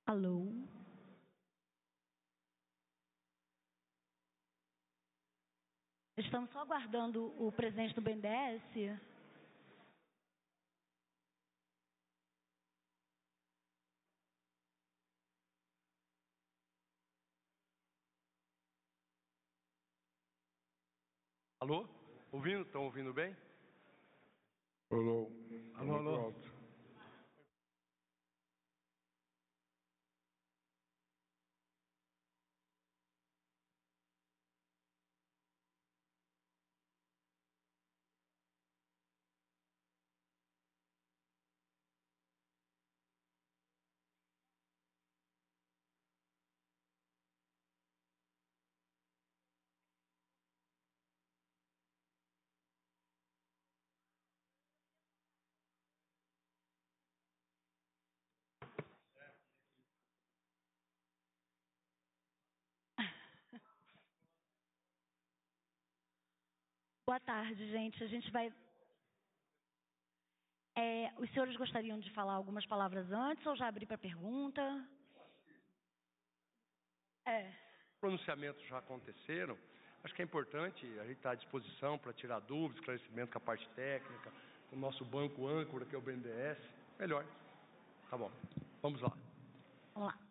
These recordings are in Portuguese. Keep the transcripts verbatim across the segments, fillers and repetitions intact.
Alô? Estamos só aguardando o presidente do B N D E S. Alô? Ouvindo? Estão ouvindo bem? Alô? Alô, alô? Boa tarde, gente. A gente vai... É, os senhores gostariam de falar algumas palavras antes ou já abrir para pergunta? É. Pronunciamentos já aconteceram. Acho que é importante, a gente está à disposição para tirar dúvidas, esclarecimento com a parte técnica, com o nosso banco âncora, que é o B N D E S. Melhor. Tá bom. Vamos lá. Vamos lá.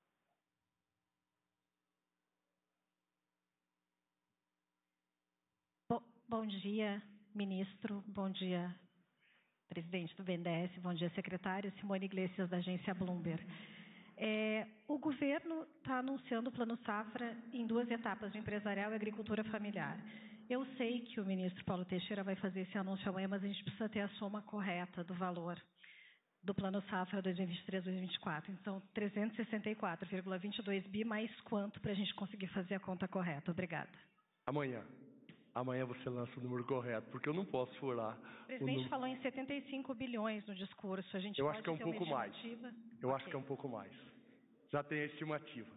Bom, bom dia, ministro. Bom dia, presidente do B N D E S. Bom dia, secretário. Simone Iglesias, da agência Bloomberg. É, o governo está anunciando o Plano Safra em duas etapas, de empresarial e agricultura familiar. Eu sei que o ministro Paulo Teixeira vai fazer esse anúncio amanhã, mas a gente precisa ter a soma correta do valor do Plano Safra dois mil e vinte e três, dois mil e vinte e quatro. Então, trezentos e sessenta e quatro vírgula vinte e dois bi, mais quanto para a gente conseguir fazer a conta correta? Obrigada. Amanhã. Amanhã você lança o número correto, porque eu não posso furar. O presidente o número... falou em setenta e cinco bilhões no discurso. A gente eu pode acho que é um ter pouco uma mais. estimativa? Eu Okay. acho que é um pouco mais. Já tem a estimativa.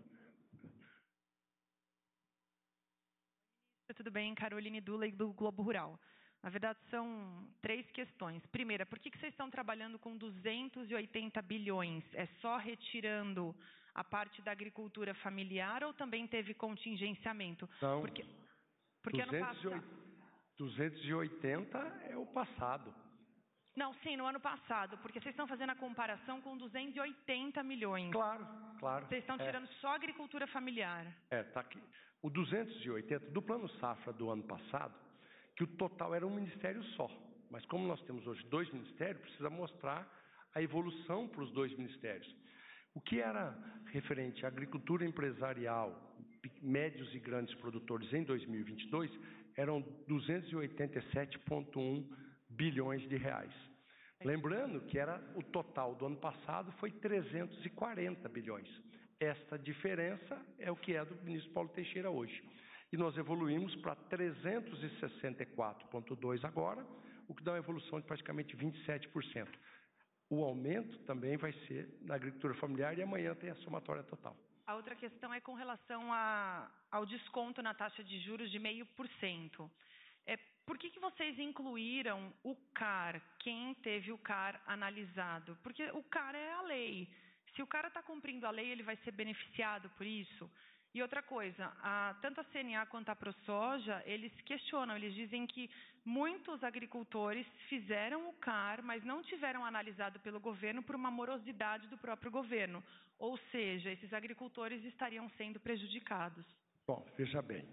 Tudo bem, Caroline Dula, do Globo Rural. Na verdade, são três questões. Primeira, por que que vocês estão trabalhando com duzentos e oitenta bilhões? É só retirando a parte da agricultura familiar ou também teve contingenciamento? Não. Porque, porque ano passado... duzentos e oitenta é o passado. Não, sim, no ano passado, porque vocês estão fazendo a comparação com duzentos e oitenta milhões. Claro, claro. Vocês estão tirando é. só a agricultura familiar. É, tá aqui. O duzentos e oitenta do Plano Safra do ano passado, que o total era um ministério só. Mas como nós temos hoje dois ministérios, precisa mostrar a evolução para os dois ministérios. O que era referente à agricultura empresarial, médios e grandes produtores em dois mil e vinte e dois, eram duzentos e oitenta e sete vírgula um bilhões de reais. Lembrando que era o total do ano passado foi trezentos e quarenta bilhões. Esta diferença é o que é do ministro Paulo Teixeira hoje. E nós evoluímos para trezentos e sessenta e quatro vírgula dois agora, o que dá uma evolução de praticamente vinte e sete por cento. O aumento também vai ser na agricultura familiar e amanhã tem a somatória total. A outra questão é com relação a, ao desconto na taxa de juros de zero vírgula cinco por cento. É, por que que vocês incluíram o C A R, quem teve o C A R analisado? Porque o C A R é a lei. Se o cara está cumprindo a lei, ele vai ser beneficiado por isso. E outra coisa, a, tanto a C N A quanto a ProSoja, eles questionam, eles dizem que muitos agricultores fizeram o C A R, mas não tiveram analisado pelo governo por uma morosidade do próprio governo. Ou seja, esses agricultores estariam sendo prejudicados. Bom, veja bem.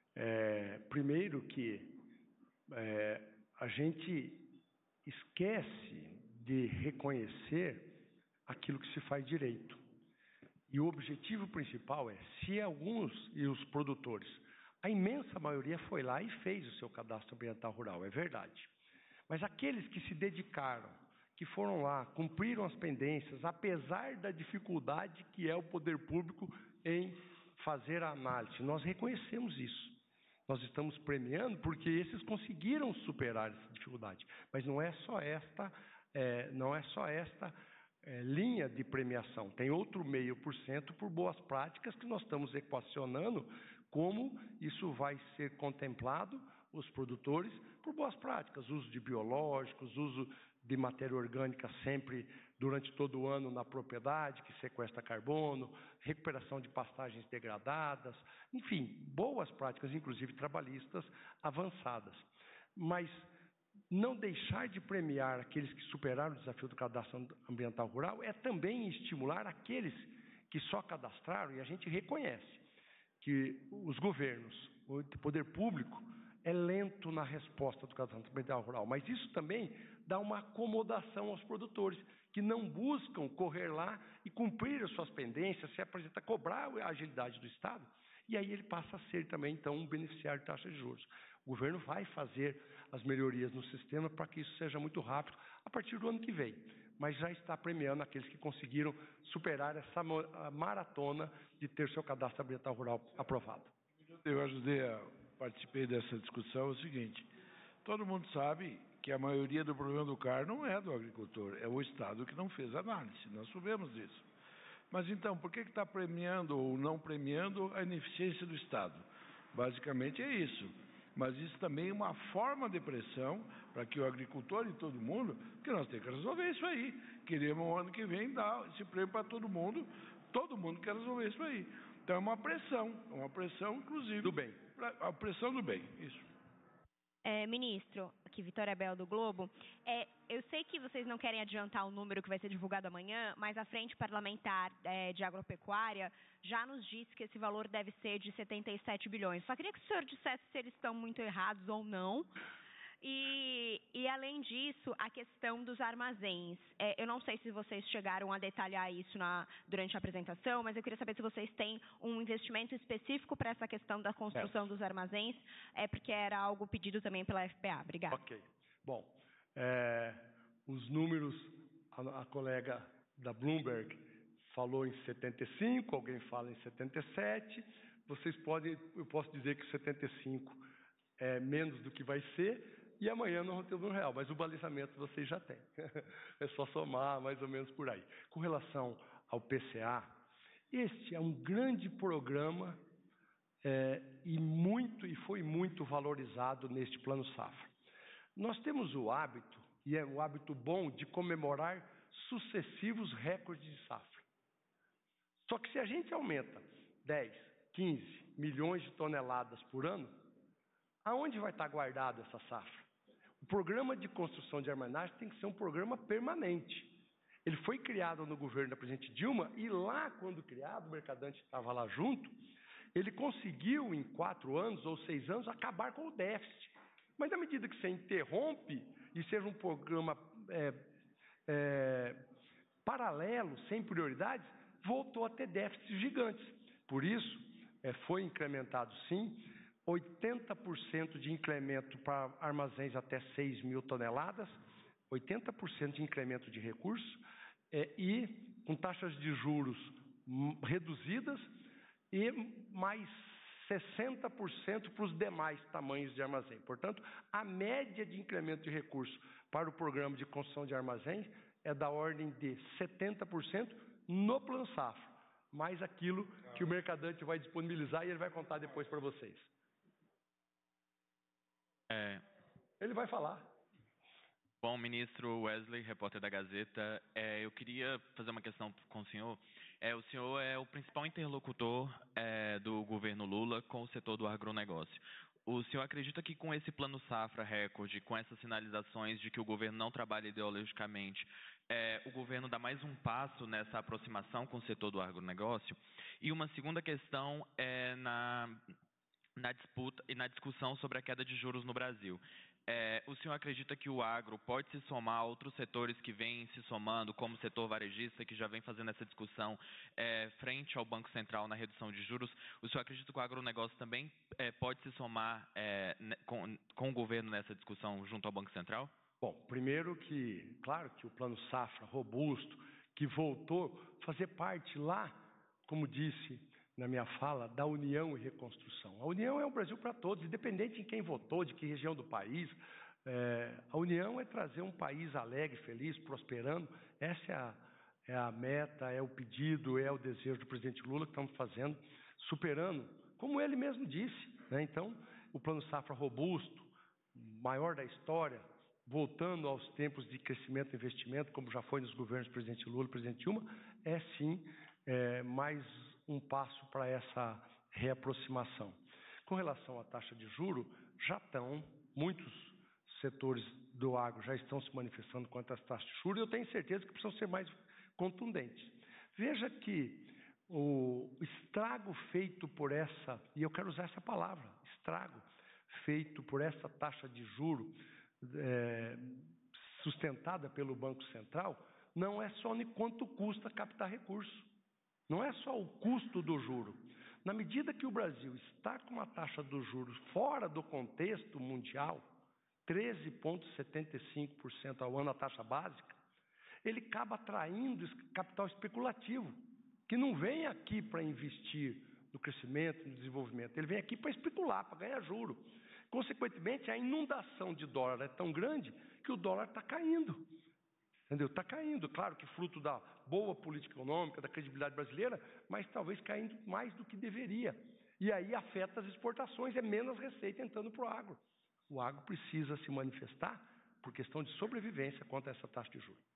É, primeiro que é, a gente esquece de reconhecer aquilo que se faz direito. E o objetivo principal é, se alguns e os produtores, a imensa maioria foi lá e fez o seu cadastro ambiental rural, é verdade. Mas aqueles que se dedicaram, que foram lá, cumpriram as pendências, apesar da dificuldade que é o poder público em fazer a análise, nós reconhecemos isso. Nós estamos premiando porque esses conseguiram superar essa dificuldade. Mas não é só esta, é, não é só esta é, linha de premiação. Tem outro meio por cento por boas práticas que nós estamos equacionando como isso vai ser contemplado os produtores por boas práticas, uso de biológicos, uso de matéria orgânica sempre durante todo o ano na propriedade, que sequestra carbono, recuperação de pastagens degradadas, enfim, boas práticas, inclusive trabalhistas, avançadas. Mas não deixar de premiar aqueles que superaram o desafio do cadastro ambiental rural é também estimular aqueles que só cadastraram, e a gente reconhece que os governos, o poder público, é lento na resposta do cadastro ambiental rural, mas isso também dá uma acomodação aos produtores, que não buscam correr lá e cumprir as suas pendências, se apresentar, cobrar a agilidade do Estado, e aí ele passa a ser também, então, um beneficiário de taxa de juros. O governo vai fazer as melhorias no sistema para que isso seja muito rápido a partir do ano que vem, mas já está premiando aqueles que conseguiram superar essa maratona de ter seu cadastro ambiental rural aprovado. Eu ajudei, a, participei dessa discussão, é o seguinte, todo mundo sabe que a maioria do problema do C A R não é do agricultor, é o Estado que não fez análise, nós sabemos disso. Mas então, por que está premiando ou não premiando a ineficiência do Estado? Basicamente é isso. Mas isso também é uma forma de pressão para que o agricultor e todo mundo, porque nós temos que resolver isso aí. Queremos o ano que vem dar esse prêmio para todo mundo, todo mundo quer resolver isso aí. Então é uma pressão, uma pressão inclusive do bem. A pressão do bem, isso. É, ministro, aqui Vitória Bel do Globo, é, eu sei que vocês não querem adiantar o número que vai ser divulgado amanhã, mas a Frente Parlamentar é, de Agropecuária já nos disse que esse valor deve ser de setenta e sete bilhões. Só queria que o senhor dissesse se eles estão muito errados ou não. E, e além disso, a questão dos armazéns. É, eu não sei se vocês chegaram a detalhar isso na, durante a apresentação, mas eu queria saber se vocês têm um investimento específico para essa questão da construção é. dos armazéns, é porque era algo pedido também pela F P A. Obrigada. Ok. Bom, é, os números, a, a colega da Bloomberg falou em setenta e cinco, alguém fala em setenta e sete, vocês podem, eu posso dizer que setenta e cinco é menos do que vai ser, e amanhã nós vamos ter um real, mas o balizamento vocês já têm. É só somar mais ou menos por aí. Com relação ao P C A, este é um grande programa é, e, muito, e foi muito valorizado neste Plano Safra. Nós temos o hábito, e é um hábito bom, de comemorar sucessivos recordes de safra. Só que se a gente aumenta dez, quinze milhões de toneladas por ano, aonde vai estar guardado essa safra? O programa de construção de armazenagem tem que ser um programa permanente. Ele foi criado no governo da presidente Dilma e lá, quando criado, o Mercadante estava lá junto, ele conseguiu, em quatro anos ou seis anos, acabar com o déficit. Mas à medida que você interrompe e seja um programa é, é, paralelo, sem prioridades, voltou a ter déficits gigantes. Por isso, é, foi incrementado sim, oitenta por cento de incremento para armazéns até seis mil toneladas, oitenta por cento de incremento de recursos é, e com taxas de juros reduzidas e mais sessenta por cento para os demais tamanhos de armazém. Portanto, a média de incremento de recursos para o programa de construção de armazéns é da ordem de setenta por cento no Plano Safra, mais aquilo que o Mercadante vai disponibilizar e ele vai contar depois para vocês. É... Ele vai falar. Bom, ministro Wesley, repórter da Gazeta, é, eu queria fazer uma questão com o senhor. É, o senhor é o principal interlocutor é, do governo Lula com o setor do agronegócio. O senhor acredita que com esse plano safra recorde, com essas sinalizações de que o governo não trabalha ideologicamente, é, o governo dá mais um passo nessa aproximação com o setor do agronegócio? E uma segunda questão é na... na disputa e na discussão sobre a queda de juros no Brasil. É, o senhor acredita que o agro pode se somar a outros setores que vêm se somando, como o setor varejista, que já vem fazendo essa discussão é, frente ao Banco Central na redução de juros? O senhor acredita que o agronegócio também é, pode se somar é, com, com o governo nessa discussão junto ao Banco Central? Bom, primeiro que, claro que o Plano Safra robusto, que voltou a fazer parte lá, como disse na minha fala, da união e reconstrução. A união é um Brasil para todos, independente de quem votou, de que região do país. É, a união é trazer um país alegre, feliz, prosperando. Essa é a, é a meta, é o pedido, é o desejo do presidente Lula que estamos fazendo, superando, como ele mesmo disse, né? Então, o Plano Safra robusto, maior da história, voltando aos tempos de crescimento e investimento, como já foi nos governos do presidente Lula e presidente Dilma, é sim é, mais um passo para essa reaproximação. Com relação à taxa de juro, já estão, muitos setores do agro já estão se manifestando quanto às taxas de juros, e eu tenho certeza que precisam ser mais contundentes. Veja que o estrago feito por essa, e eu quero usar essa palavra, estrago, feito por essa taxa de juro é, sustentada pelo Banco Central, não é só em quanto custa captar recurso, não é só o custo do juro. Na medida que o Brasil está com uma taxa dos juros fora do contexto mundial, treze vírgula setenta e cinco por cento ao ano a taxa básica, ele acaba atraindo capital especulativo, que não vem aqui para investir no crescimento, no desenvolvimento, ele vem aqui para especular, para ganhar juro. Consequentemente, a inundação de dólar é tão grande que o dólar está caindo. Entendeu? Está caindo, claro que fruto da boa política econômica, da credibilidade brasileira, mas talvez caindo mais do que deveria. E aí afeta as exportações, é menos receita entrando para o agro. O agro precisa se manifestar por questão de sobrevivência contra essa taxa de juros.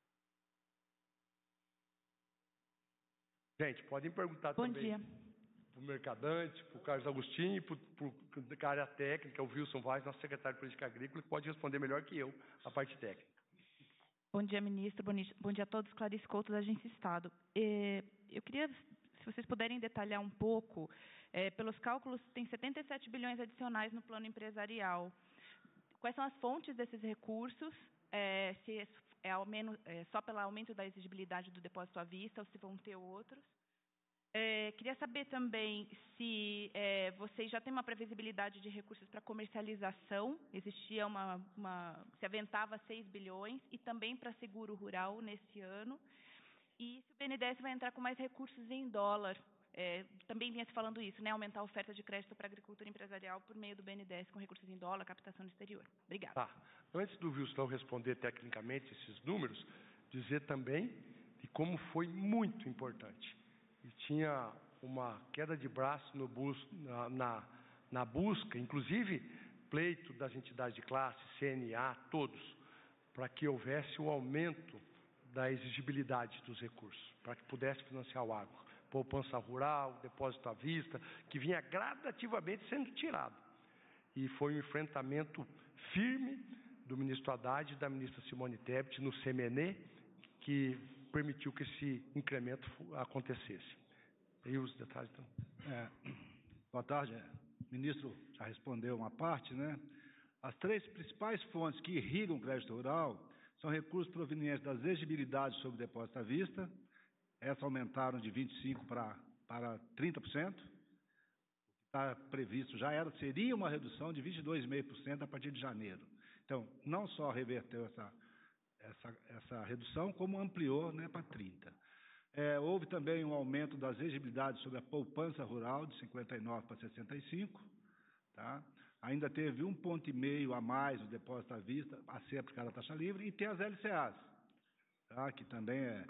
Gente, podem perguntar Bom também para o Mercadante, para o Carlos Agostinho e para a área técnica, o Wilson Vaz, nosso secretário de Política Agrícola, que pode responder melhor que eu a parte técnica. Bom dia, ministro. Bom dia a todos. Clarice Couto, da Agência Estado. Eu queria, se vocês puderem detalhar um pouco, é, pelos cálculos, tem setenta e sete bilhões adicionais no plano empresarial. Quais são as fontes desses recursos? É, se é, ao menos, é só pelo aumento da exigibilidade do depósito à vista ou se vão ter outros? É, queria saber também se é, vocês já têm uma previsibilidade de recursos para comercialização, existia uma, uma, se aventava seis bilhões, e também para seguro rural nesse ano, e se o B N D E S vai entrar com mais recursos em dólar, é, também vinha se falando isso, né, aumentar a oferta de crédito para a agricultura empresarial por meio do B N D E S com recursos em dólar, captação no exterior. Obrigada. Tá. Antes do Wilson responder tecnicamente esses números, dizer também de como foi muito importante. E tinha uma queda de braço no bus, na, na, na busca, inclusive pleito das entidades de classe, C N A, todos, para que houvesse o aumento da exigibilidade dos recursos, para que pudesse financiar o agro. Poupança rural, depósito à vista, que vinha gradativamente sendo tirado. E foi um enfrentamento firme do ministro Haddad e da ministra Simone Tebet no C M N E, que permitiu que esse incremento acontecesse. E os detalhes estão... É, boa tarde. O ministro já respondeu uma parte, né? As três principais fontes que irrigam o crédito rural são recursos provenientes das exigibilidades sobre depósito à vista. Essas aumentaram de vinte e cinco por cento para, para trinta por cento. O que está previsto já era, seria uma redução de vinte e dois vírgula cinco por cento a partir de janeiro. Então, não só reverteu essa, essa, essa redução, como ampliou, né, para trinta por cento. É, houve também um aumento das exigibilidades sobre a poupança rural, de cinquenta e nove para sessenta e cinco. Tá? Ainda teve um ponto e meio a mais no depósito à vista, a ser aplicada a taxa livre, e tem as L C As, tá? Que também é,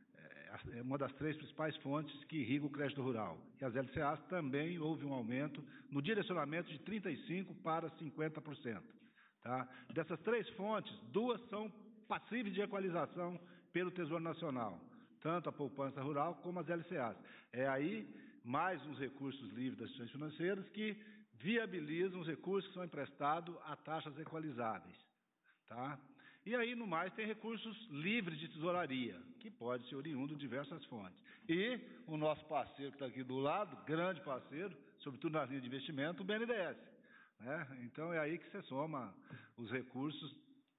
é, é uma das três principais fontes que irrigam o crédito rural. E as L C As também houve um aumento no direcionamento de trinta e cinco por cento para cinquenta por cento. Tá? Dessas três fontes, duas são passíveis de equalização pelo Tesouro Nacional, tanto a poupança rural como as L C As. É aí mais uns recursos livres das instituições financeiras que viabilizam os recursos que são emprestados a taxas equalizáveis. Tá? E aí, no mais, tem recursos livres de tesouraria, que pode ser oriundo de diversas fontes. E o nosso parceiro que está aqui do lado, grande parceiro, sobretudo nas linhas de investimento, o B N D E S. Né? Então, é aí que você soma os recursos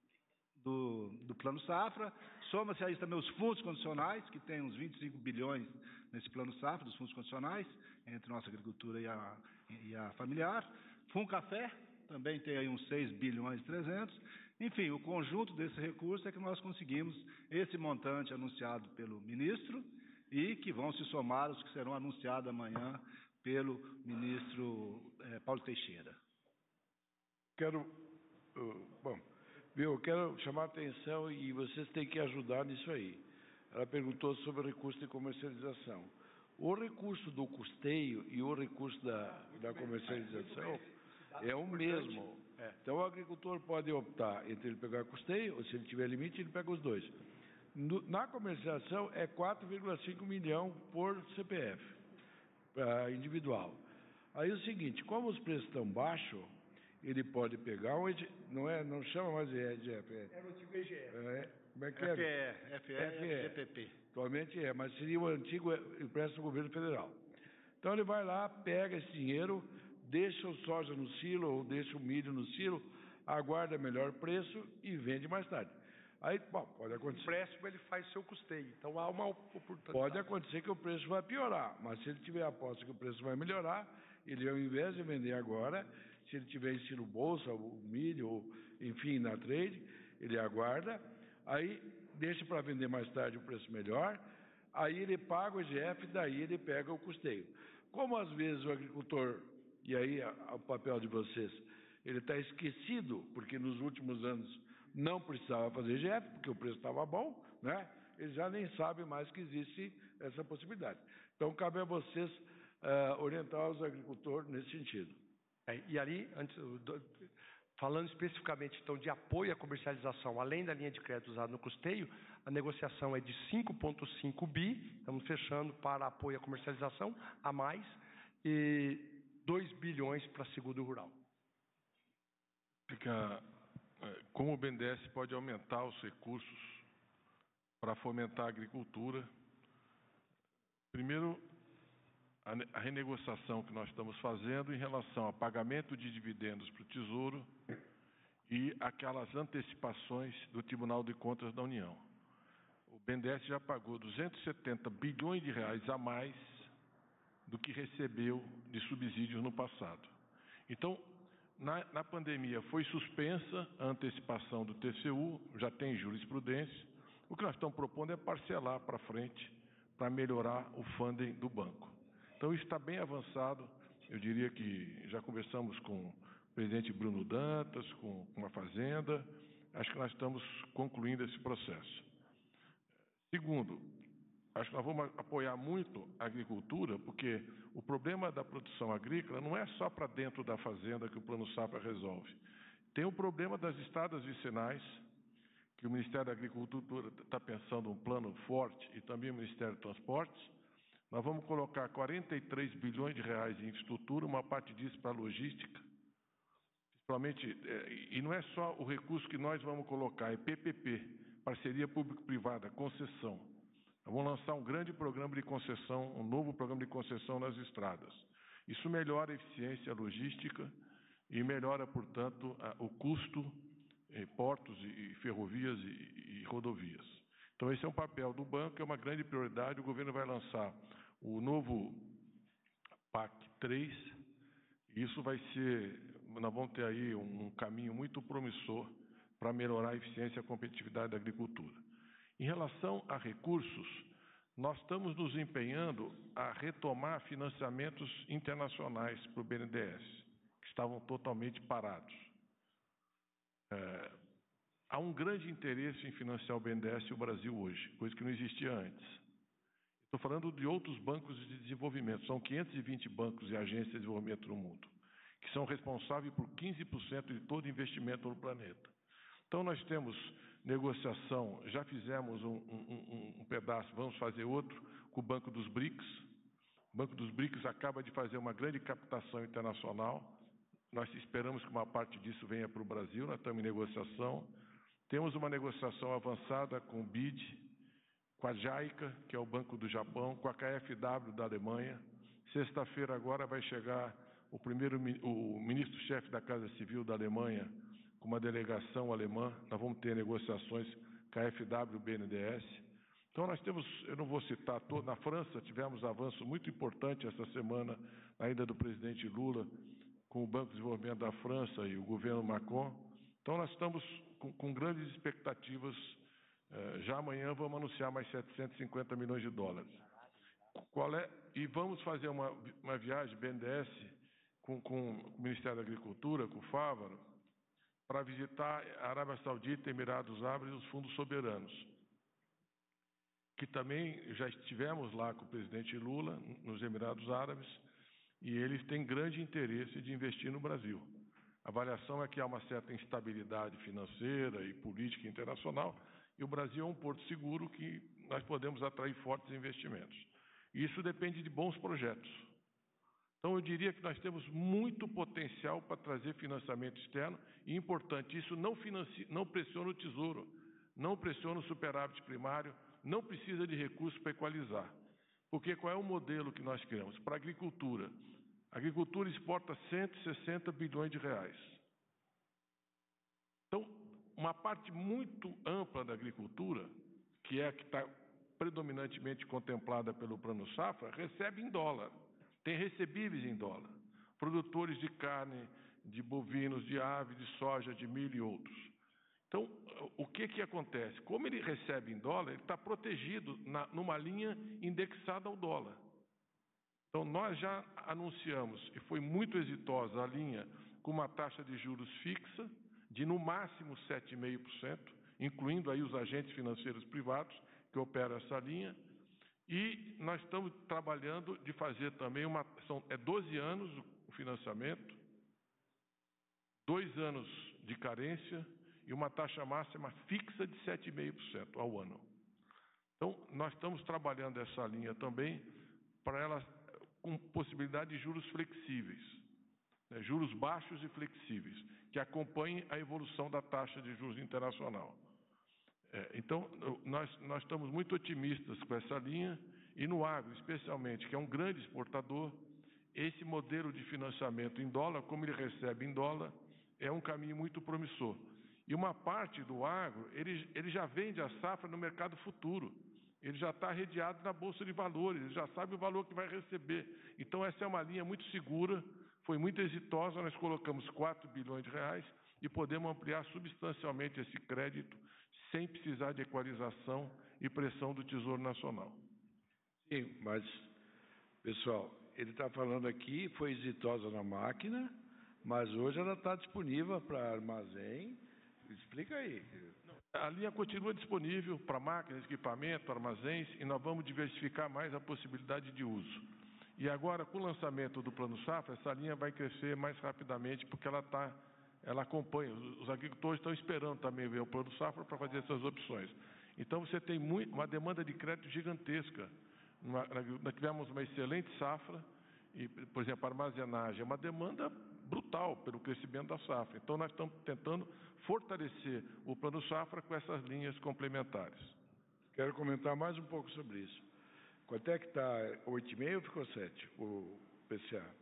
do, do Plano Safra, soma-se a isso também os fundos condicionais, que tem uns vinte e cinco bilhões nesse Plano Safra, dos fundos condicionais, entre nossa agricultura e a, e a familiar. Funcafé também tem aí uns seis bilhões e trezentos. Enfim, o conjunto desse recurso é que nós conseguimos esse montante anunciado pelo ministro e que vão se somar os que serão anunciados amanhã pelo ministro eh, Paulo Teixeira. Quero, uh, bom, eu quero chamar a atenção e vocês têm que ajudar nisso aí. Ela perguntou sobre o recurso de comercialização. O recurso do custeio e o recurso da, da comercialização é o mesmo. É. Então, o agricultor pode optar entre ele pegar custeio, ou se ele tiver limite, ele pega os dois. No, na comercialização, é quatro vírgula cinco milhões por C P F, uh, individual. Aí é o seguinte, como os preços estão baixos, ele pode pegar um... Não, é, não chama mais de E G F. É, é o antigo E G F. É, como é que é? F E, F E, F E, G P P. Atualmente é, mas seria o antigo empréstimo do governo federal. Então, ele vai lá, pega esse dinheiro, deixa o soja no silo ou deixa o milho no silo, aguarda melhor preço e vende mais tarde. Aí, bom, pode acontecer. O empréstimo ele faz seu custeio, então há uma oportunidade. Pode acontecer que o preço vai piorar, mas se ele tiver a aposta que o preço vai melhorar, ele ao invés de vender agora, se ele tiver em silo bolsa, o milho, ou, enfim, na trade, ele aguarda, aí deixa para vender mais tarde o preço melhor, aí ele paga o I G F, daí ele pega o custeio. Como às vezes o agricultor, e aí o papel de vocês, ele está esquecido, porque nos últimos anos não precisava fazer I G F, porque o preço estava bom, né? Ele já nem sabe mais que existe essa possibilidade. Então, cabe a vocês uh, orientar os agricultores nesse sentido. É, e ali, antes, falando especificamente então de apoio à comercialização, além da linha de crédito usada no custeio, a negociação é de cinco vírgula cinco bi, estamos fechando para apoio à comercialização, a mais, e dois bilhões para seguro rural. Fica... Como o B N D E S pode aumentar os recursos para fomentar a agricultura? Primeiro, a renegociação que nós estamos fazendo em relação a pagamento de dividendos para o Tesouro e aquelas antecipações do Tribunal de Contas da União. O B N D E S já pagou duzentos e setenta bilhões de reais a mais do que recebeu de subsídios no passado. Então, Na, na pandemia foi suspensa a antecipação do T C U, já tem jurisprudência. O que nós estamos propondo é parcelar para frente, para melhorar o funding do banco. Então, isso está bem avançado. Eu diria que já conversamos com o presidente Bruno Dantas, com, com a Fazenda. Acho que nós estamos concluindo esse processo. Segundo, acho que nós vamos apoiar muito a agricultura, porque o problema da produção agrícola não é só para dentro da fazenda que o Plano Safra resolve. Tem o problema das estradas vicinais, que o Ministério da Agricultura está pensando um plano forte, e também o Ministério dos Transportes. Nós vamos colocar quarenta e três bilhões de reais em infraestrutura, uma parte disso para logística. Principalmente, e não é só o recurso que nós vamos colocar, é P P P, parceria público-privada, concessão. Vamos lançar um grande programa de concessão, um novo programa de concessão nas estradas. Isso melhora a eficiência logística e melhora, portanto, o custo em portos e ferrovias e rodovias. Então, esse é um papel do banco, é uma grande prioridade. O governo vai lançar o novo P A C três, e isso vai ser, nós vamos ter aí um caminho muito promissor para melhorar a eficiência e a competitividade da agricultura. Em relação a recursos, nós estamos nos empenhando a retomar financiamentos internacionais para o B N D E S, que estavam totalmente parados. É, há um grande interesse em financiar o B N D E S e o Brasil hoje, coisa que não existia antes. Estou falando de outros bancos de desenvolvimento, são quinhentos e vinte bancos e agências de desenvolvimento no mundo, que são responsáveis por quinze por cento de todo investimento no planeta. Então, nós temos negociação, já fizemos um, um, um pedaço, vamos fazer outro com o Banco dos BRICS. O Banco dos BRICS acaba de fazer uma grande captação internacional. Nós esperamos que uma parte disso venha para o Brasil, nós estamos em negociação. Temos uma negociação avançada com o B I D, com a JICA, que é o Banco do Japão, com a K F W da Alemanha. Sexta-feira agora vai chegar o primeiro o ministro-chefe da Casa Civil da Alemanha, com uma delegação alemã. Nós vamos ter negociações K F W B N D E S. Então, nós temos, eu não vou citar todo, na França tivemos avanço muito importante essa semana, ainda do presidente Lula, com o Banco de Desenvolvimento da França e o governo Macron. Então, nós estamos com, com grandes expectativas. Eh, já amanhã vamos anunciar mais setecentos e cinquenta milhões de dólares. Qual é? E vamos fazer uma, uma viagem B N D E S com, com o Ministério da Agricultura, com o Fávaro, para visitar a Arábia Saudita, Emirados Árabes e os fundos soberanos, que também já estivemos lá com o presidente Lula, nos Emirados Árabes, e eles têm grande interesse de investir no Brasil. A avaliação é que há uma certa instabilidade financeira e política internacional e o Brasil é um porto seguro que nós podemos atrair fortes investimentos. E isso depende de bons projetos. Então, eu diria que nós temos muito potencial para trazer financiamento externo e, importante, isso não, financi... não pressiona o Tesouro, não pressiona o superávit primário, não precisa de recursos para equalizar. Porque qual é o modelo que nós criamos? Para a agricultura. A agricultura exporta cento e sessenta bilhões de reais. Então, uma parte muito ampla da agricultura, que é a que está predominantemente contemplada pelo Plano Safra, recebe em dólar. Tem recebíveis em dólar. Produtores de carne, de bovinos, de aves, de soja, de milho e outros. Então, o que que acontece? Como ele recebe em dólar, ele está protegido na, numa linha indexada ao dólar. Então, nós já anunciamos, e foi muito exitosa a linha, com uma taxa de juros fixa, de no máximo sete vírgula cinco por cento, incluindo aí os agentes financeiros privados que operam essa linha, e nós estamos trabalhando de fazer também uma... São, é doze anos o financiamento, dois anos de carência e uma taxa máxima fixa de sete vírgula cinco por cento ao ano. Então, nós estamos trabalhando essa linha também para ela com possibilidade de juros flexíveis, né, juros baixos e flexíveis, que acompanhem a evolução da taxa de juros internacional. É, então, nós, nós estamos muito otimistas com essa linha e no agro, especialmente, que é um grande exportador, esse modelo de financiamento em dólar, como ele recebe em dólar, é um caminho muito promissor. E uma parte do agro, ele, ele já vende a safra no mercado futuro, ele já está arrediado na Bolsa de Valores, ele já sabe o valor que vai receber. Então, essa é uma linha muito segura, foi muito exitosa, nós colocamos quatro bilhões de reais e podemos ampliar substancialmente esse crédito sem precisar de equalização e pressão do Tesouro Nacional. Sim, mas, pessoal, ele está falando aqui, foi exitosa na máquina, mas hoje ela está disponível para armazém. Explica aí. A linha continua disponível para máquinas, equipamento, armazéns, e nós vamos diversificar mais a possibilidade de uso. E agora, com o lançamento do Plano Safra, essa linha vai crescer mais rapidamente, porque ela está... ela acompanha, os agricultores estão esperando também ver o Plano Safra para fazer essas opções. Então, você tem muito, uma demanda de crédito gigantesca. Nós tivemos uma excelente safra, e, por exemplo, a armazenagem é uma demanda brutal pelo crescimento da safra. Então, nós estamos tentando fortalecer o Plano Safra com essas linhas complementares. Quero comentar mais um pouco sobre isso. Quanto é que está? oito vírgula cinco ou ficou sete, o P C A?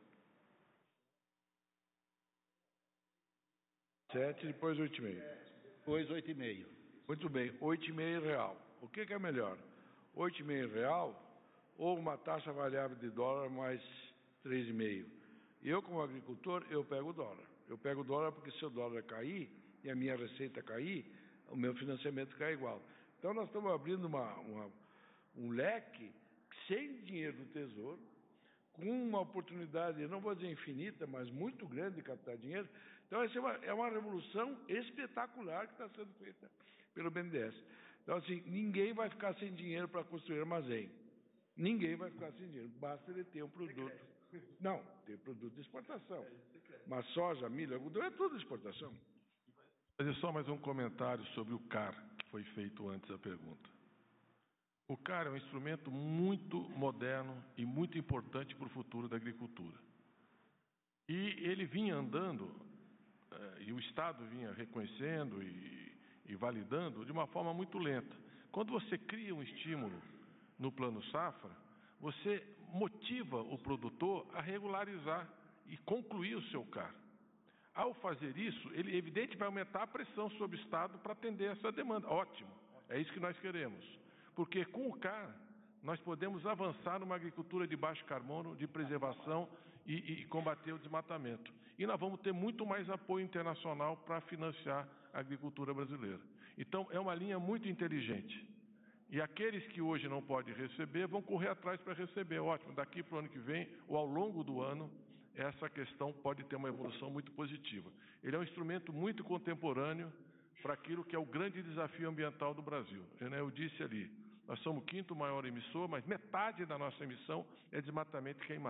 sete, depois oito vírgula cinco. Depois oito vírgula cinco. Muito bem, oito vírgula cinco real. O que, que é melhor? oito vírgula cinco real ou uma taxa variável de dólar mais três vírgula cinco? Eu, como agricultor, eu pego o dólar. Eu pego o dólar porque se o dólar cair e a minha receita cair, o meu financiamento cai igual. Então, nós estamos abrindo uma, uma, um leque sem dinheiro do Tesouro, com uma oportunidade, não vou dizer infinita, mas muito grande de captar dinheiro. Então, essa é uma, é uma revolução espetacular que está sendo feita pelo B N D E S. Então, assim, ninguém vai ficar sem dinheiro para construir armazém. Ninguém vai ficar sem dinheiro. Basta ele ter um produto. Não, tem produto de exportação. Mas soja, milho, algodão, é tudo exportação. Fazer só mais um comentário sobre o C A R, que foi feito antes da pergunta. O C A R é um instrumento muito moderno e muito importante para o futuro da agricultura. E ele vinha andando, eh, e o Estado vinha reconhecendo e, e validando de uma forma muito lenta. Quando você cria um estímulo no Plano Safra, você motiva o produtor a regularizar e concluir o seu C A R. Ao fazer isso, ele, evidente, vai aumentar a pressão sobre o Estado para atender essa demanda. Ótimo, é isso que nós queremos. Porque com o C A R, nós podemos avançar numa agricultura de baixo carbono, de preservação e, e combater o desmatamento. E nós vamos ter muito mais apoio internacional para financiar a agricultura brasileira. Então, é uma linha muito inteligente. E aqueles que hoje não podem receber, vão correr atrás para receber. Ótimo, daqui para o ano que vem, ou ao longo do ano, essa questão pode ter uma evolução muito positiva. Ele é um instrumento muito contemporâneo para aquilo que é o grande desafio ambiental do Brasil. Eu disse ali, nós somos o quinto maior emissor, mas metade da nossa emissão é desmatamento e queimada.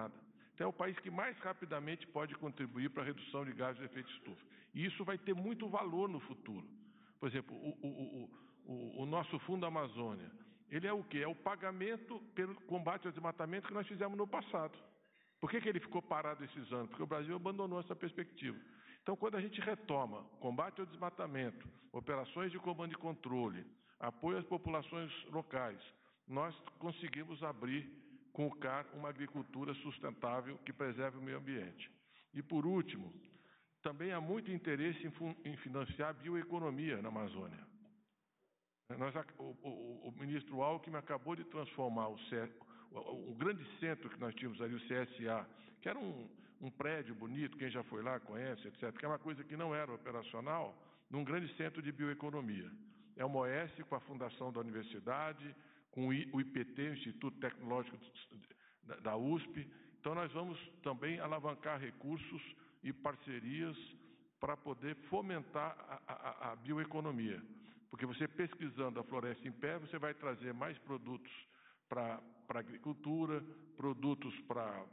Então, é o país que mais rapidamente pode contribuir para a redução de gases de efeito de estufa. E isso vai ter muito valor no futuro. Por exemplo, o, o, o, o nosso Fundo Amazônia, ele é o quê? É o pagamento pelo combate ao desmatamento que nós fizemos no passado. Por que que ele ficou parado esses anos? Porque o Brasil abandonou essa perspectiva. Então, quando a gente retoma combate ao desmatamento, operações de comando e controle, apoio às populações locais, nós conseguimos abrir com o C A R uma agricultura sustentável que preserve o meio ambiente. E, por último, também há muito interesse em, em financiar a bioeconomia na Amazônia. Nós, o, o, o ministro Alckmin acabou de transformar o, C, o, o grande centro que nós tínhamos ali, o C S A, que era um, um prédio bonito, quem já foi lá conhece, etcétera, que é uma coisa que não era operacional, num grande centro de bioeconomia. É uma O S com a fundação da universidade, com o I P T, o Instituto Tecnológico da U S P. Então, nós vamos também alavancar recursos e parcerias para poder fomentar a, a, a bioeconomia. Porque você pesquisando a floresta em pé, você vai trazer mais produtos para a agricultura, produtos para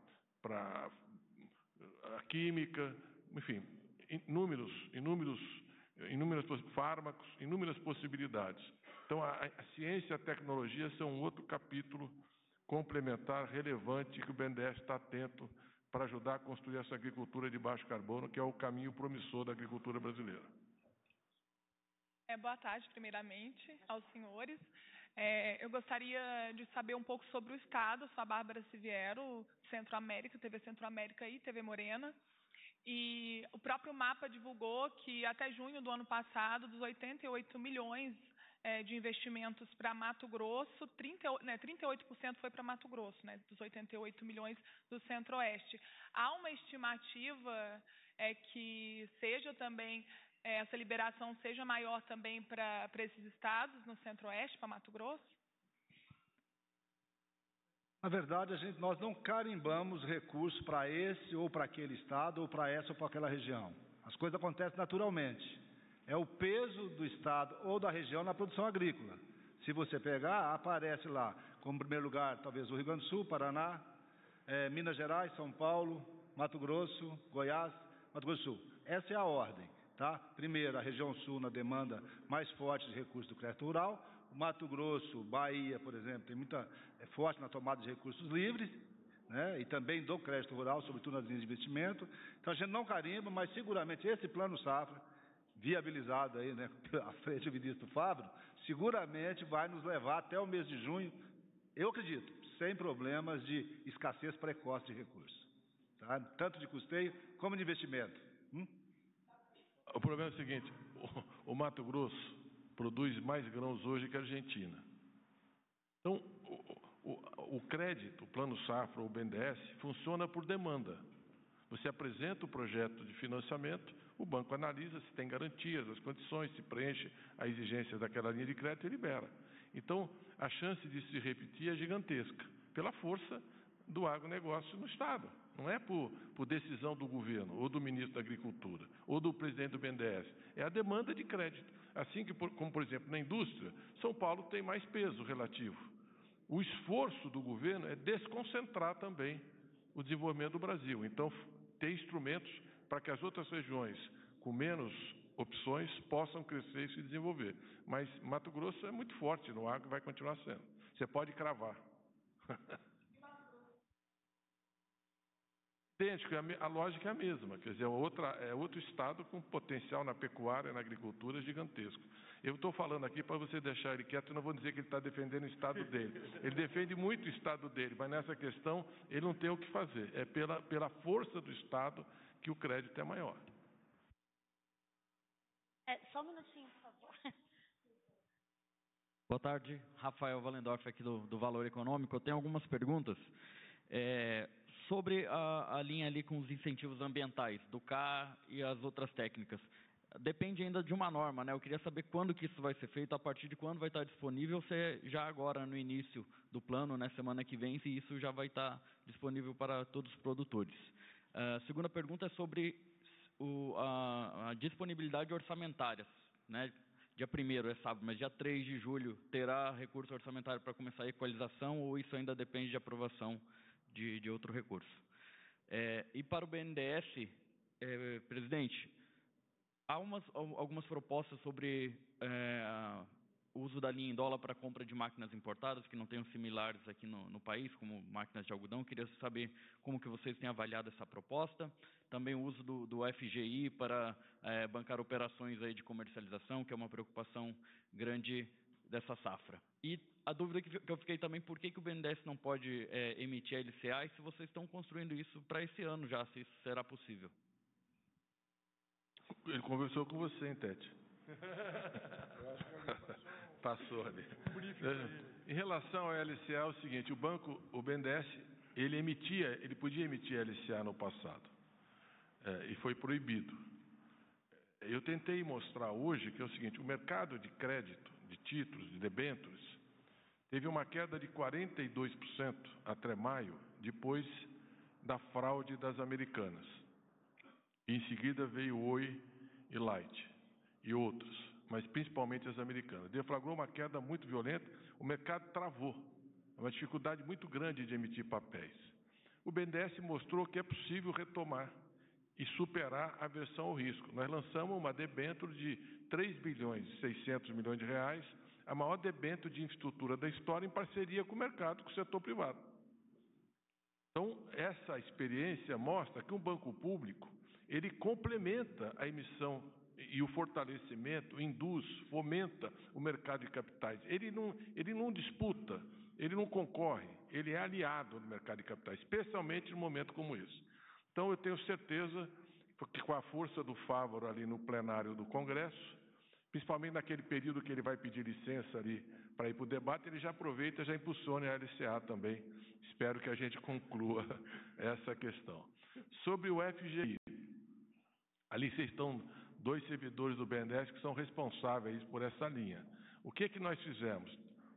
a química, enfim, inúmeros, inúmeros, inúmeros fármacos, inúmeras possibilidades. Então, a, a ciência e a tecnologia são um outro capítulo complementar, relevante, que o B N D E S está atento para ajudar a construir essa agricultura de baixo carbono, que é o caminho promissor da agricultura brasileira. É, boa tarde, primeiramente, aos senhores. É, eu gostaria de saber um pouco sobre o Estado. Sou a Bárbara Siviero, Centro-América, T V Centro-América e T V Morena. E o próprio mapa divulgou que até junho do ano passado, dos oitenta e oito milhões é, de investimentos para Mato Grosso, trinta, né, trinta e oito por cento foi para Mato Grosso, né, dos oitenta e oito milhões do Centro-Oeste. Há uma estimativa é, que seja também... essa liberação seja maior também para esses estados, no Centro-Oeste, para Mato Grosso? Na verdade, a gente, nós não carimbamos recursos para esse ou para aquele estado, ou para essa ou para aquela região. As coisas acontecem naturalmente. É o peso do estado ou da região na produção agrícola. Se você pegar, aparece lá, como em primeiro lugar, talvez o Rio Grande do Sul, Paraná, é, Minas Gerais, São Paulo, Mato Grosso, Goiás, Mato Grosso do Sul. Essa é a ordem. Tá? Primeiro, a região sul na demanda mais forte de recursos do crédito rural. O Mato Grosso, Bahia, por exemplo, tem muita, é forte na tomada de recursos livres, né? E também do crédito rural, sobretudo nas linhas de investimento. Então, a gente não carimba, mas seguramente esse plano safra, viabilizado aí, né, à frente do ministro Fábio, seguramente vai nos levar até o mês de junho, eu acredito, sem problemas de escassez precoce de recursos. Tá? Tanto de custeio como de investimento. Hum? O problema é o seguinte, o, o Mato Grosso produz mais grãos hoje que a Argentina. Então, o, o, o crédito, o Plano Safra ou o B N D E S, funciona por demanda. Você apresenta o projeto de financiamento, o banco analisa se tem garantias, as condições, se preenche a exigência daquela linha de crédito e libera. Então, a chance de se repetir é gigantesca, pela força do agronegócio no Estado. Não é por, por decisão do governo, ou do ministro da Agricultura, ou do presidente do B N D E S. É a demanda de crédito. Assim que, como por exemplo, na indústria, São Paulo tem mais peso relativo. O esforço do governo é desconcentrar também o desenvolvimento do Brasil. Então, ter instrumentos para que as outras regiões com menos opções possam crescer e se desenvolver. Mas Mato Grosso é muito forte no agro e vai continuar sendo. Você pode cravar. Idêntico, a lógica é a mesma, quer dizer, é, outra, é outro estado com potencial na pecuária, na agricultura gigantesco. Eu estou falando aqui para você deixar ele quieto, eu não vou dizer que ele está defendendo o estado dele. Ele defende muito o estado dele, mas nessa questão ele não tem o que fazer. É pela, pela força do estado que o crédito é maior. É, só um minutinho, por favor. Boa tarde, Rafael Valendorf aqui do, do Valor Econômico. Eu tenho algumas perguntas. É, sobre a, a linha ali com os incentivos ambientais, do C A e as outras técnicas. Depende ainda de uma norma, né? Eu queria saber quando que isso vai ser feito, a partir de quando vai estar disponível, se é já agora no início do plano, né, semana que vem, se isso já vai estar disponível para todos os produtores. A segunda pergunta é sobre o, a, a disponibilidade orçamentária, né? Dia primeiro é sábado, mas dia três de julho terá recurso orçamentário para começar a equalização ou isso ainda depende de aprovação de, de outro recurso? É, e para o B N D E S, é, presidente, há umas, algumas propostas sobre é, o uso da linha em dólar para compra de máquinas importadas, que não tenham similares aqui no, no país, como máquinas de algodão. Queria saber como que vocês têm avaliado essa proposta. Também o uso do, do F G I para é, bancar operações aí de comercialização, que é uma preocupação grande dessa safra. E a dúvida que eu fiquei também, por que, que o B N D E S não pode é, emitir L C A e se vocês estão construindo isso para esse ano já, se isso será possível? Ele conversou com você, hein, Tete? Passou ali. Em relação ao L C A, é o seguinte, o banco, o B N D E S, ele emitia, ele podia emitir L C A no passado, é, e foi proibido. Eu tentei mostrar hoje que é o seguinte, o mercado de crédito, de títulos, de debêntures, teve uma queda de quarenta e dois por cento até maio, depois da fraude das americanas. E em seguida veio o Oi e Light e outros, mas principalmente as americanas. Deflagrou uma queda muito violenta, o mercado travou. É uma dificuldade muito grande de emitir papéis. O B N D E S mostrou que é possível retomar e superar a aversão ao risco. Nós lançamos uma debênture de três bilhões e seiscentos milhões de reais, a maior debênture de infraestrutura da história, em parceria com o mercado, com o setor privado. Então, essa experiência mostra que um banco público, ele complementa a emissão e o fortalecimento, induz, fomenta o mercado de capitais. Ele não, ele não disputa, ele não concorre, ele é aliado no mercado de capitais, especialmente num momento como esse. Então, eu tenho certeza que com a força do Fávaro ali no plenário do Congresso, principalmente naquele período que ele vai pedir licença ali para ir para o debate, ele já aproveita e já impulsiona a L C A também. Espero que a gente conclua essa questão. Sobre o F G I, ali vocês estão dois servidores do B N D E S que são responsáveis por essa linha. O que que nós fizemos?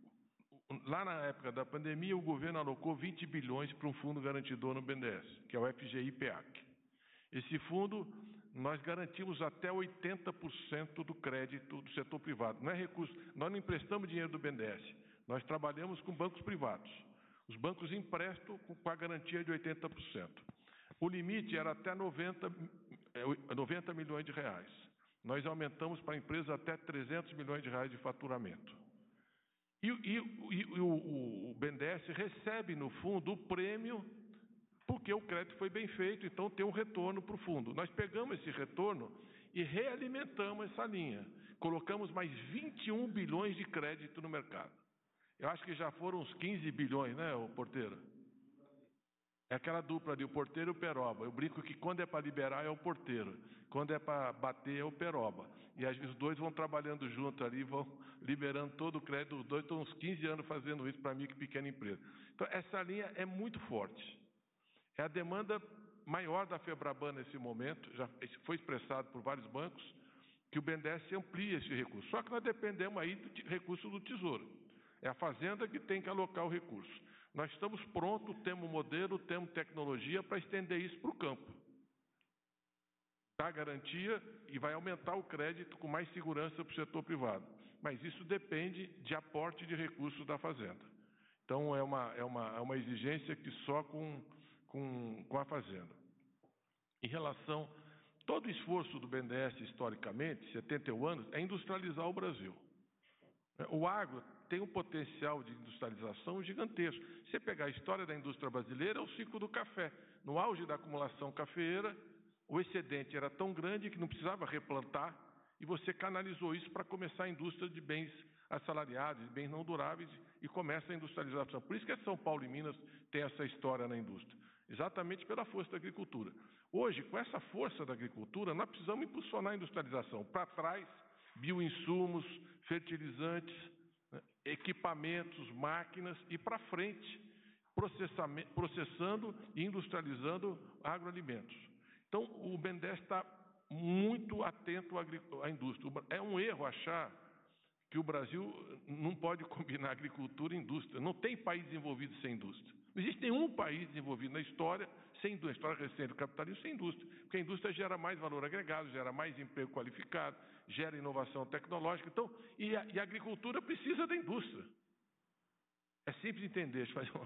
Lá na época da pandemia, o governo alocou vinte bilhões para um fundo garantidor no B N D E S, que é o F G I P E A C. Esse fundo, nós garantimos até oitenta por cento do crédito do setor privado. Não é recurso, nós não emprestamos dinheiro do B N D E S, nós trabalhamos com bancos privados. Os bancos emprestam com a garantia de oitenta por cento. O limite era até noventa, noventa milhões de reais. Nós aumentamos para a empresa até trezentos milhões de reais de faturamento. E, e, e o, o B N D E S recebe, no fundo, o prêmio porque o crédito foi bem feito, então tem um retorno para o fundo. Nós pegamos esse retorno e realimentamos essa linha. Colocamos mais vinte e um bilhões de crédito no mercado. Eu acho que já foram uns quinze bilhões, né, o Porteiro? É aquela dupla ali, o Porteiro e o Peroba. Eu brinco que quando é para liberar é o Porteiro, quando é para bater é o Peroba. E os dois vão trabalhando junto ali, vão liberando todo o crédito. Os dois estão uns quinze anos fazendo isso para mim, que pequena empresa. Então, essa linha é muito forte. É a demanda maior da FEBRABAN nesse momento, já foi expressado por vários bancos, que o B N D E S amplie esse recurso. Só que nós dependemos aí do recurso do Tesouro. É a Fazenda que tem que alocar o recurso. Nós estamos prontos, temos modelo, temos tecnologia para estender isso para o campo. Dá garantia e vai aumentar o crédito com mais segurança para o setor privado. Mas isso depende de aporte de recursos da Fazenda. Então, é uma, é uma, é uma exigência que só com... Com, com a Fazenda. Em relação, todo o esforço do B N D E S, historicamente, setenta e um anos, é industrializar o Brasil. O agro tem um potencial de industrialização gigantesco. Se você pegar a história da indústria brasileira, é o ciclo do café. No auge da acumulação cafeeira, o excedente era tão grande que não precisava replantar, e você canalizou isso para começar a indústria de bens assalariados, de bens não duráveis, e começa a industrialização. Por isso que São Paulo e Minas tem essa história na indústria. Exatamente pela força da agricultura. Hoje, com essa força da agricultura, nós precisamos impulsionar a industrialização. Para trás, bioinsumos, fertilizantes, né, equipamentos, máquinas, e para frente, processando e industrializando agroalimentos. Então, o B N D E S está muito atento à indústria. É um erro achar que o Brasil não pode combinar agricultura e indústria. Não tem país desenvolvido sem indústria. Não existe nenhum país desenvolvido na história, sem indústria, história recente do capitalismo, sem indústria. Porque a indústria gera mais valor agregado, gera mais emprego qualificado, gera inovação tecnológica. Então, e a, e a agricultura precisa da indústria. É simples entender.